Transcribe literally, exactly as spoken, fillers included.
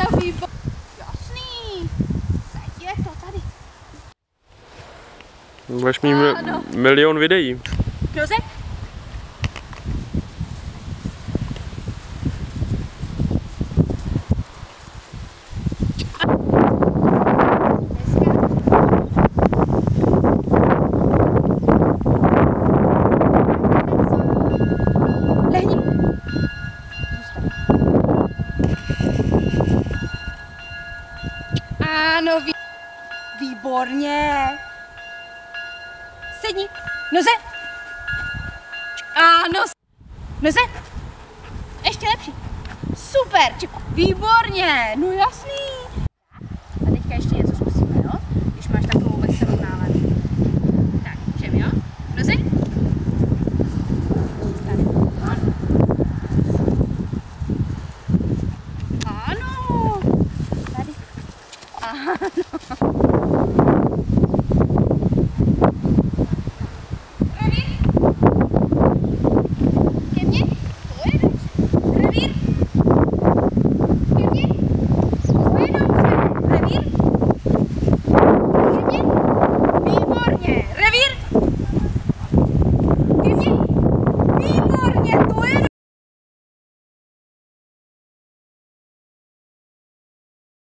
Ano, výborně. Jasný. Teď je to tady. Budeš mít Ano. milion videí. Noze. Lehni. Ano, vý... výborně. Sedni. Noze. Ano. Noze. Ještě lepší. Super. Výborně. No jasný. A teďka ještě něco zkusíme, jo? Když máš takovou veselou náladu. Tak, všem, jo? Noze. Tady. Ano. Ano. Tady. Ano.